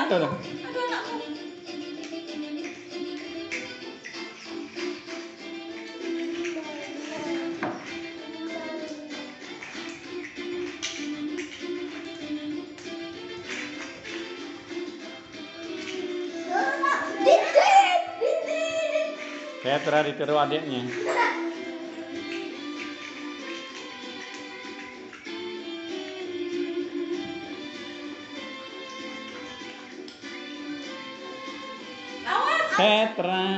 Tuh, tuh. Aduh anakku. Petra ditiru adiknya. Petra.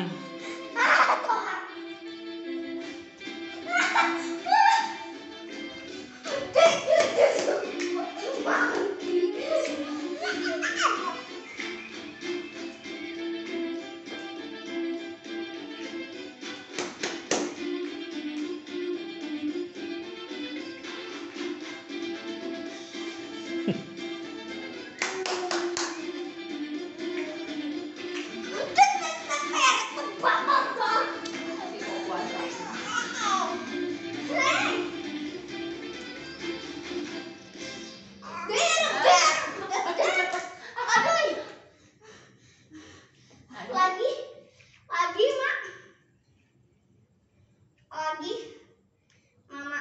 Lagi, mama.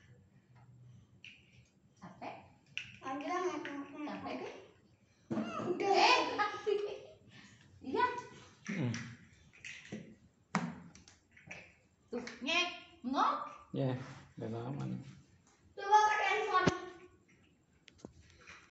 Capek? Lagi lah, Capek deh. udah. Iya. Tuh, nyek, ngok. Ya, udah lama nih.